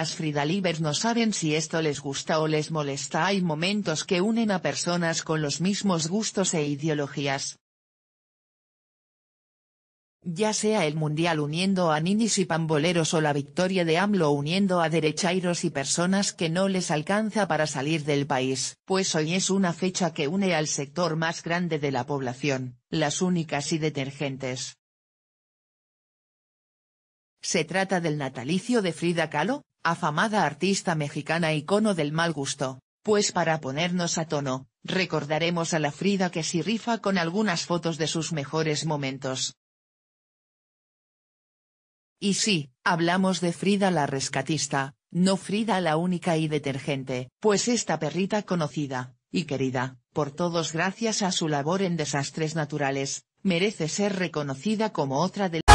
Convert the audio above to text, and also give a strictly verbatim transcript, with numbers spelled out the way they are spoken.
Las Frida Livers no saben si esto les gusta o les molesta. Hay momentos que unen a personas con los mismos gustos e ideologías. Ya sea el mundial uniendo a ninis y pamboleros o la victoria de AMLO uniendo a derechairos y personas que no les alcanza para salir del país. Pues hoy es una fecha que une al sector más grande de la población, las únicas y detergentes. Se trata del natalicio de Frida Kahlo, afamada artista mexicana icono del mal gusto. Pues para ponernos a tono, recordaremos a la Frida que sí rifa con algunas fotos de sus mejores momentos. Y sí, hablamos de Frida la rescatista, no Frida la única y detergente, pues esta perrita conocida, y querida, por todos gracias a su labor en desastres naturales, merece ser reconocida como otra de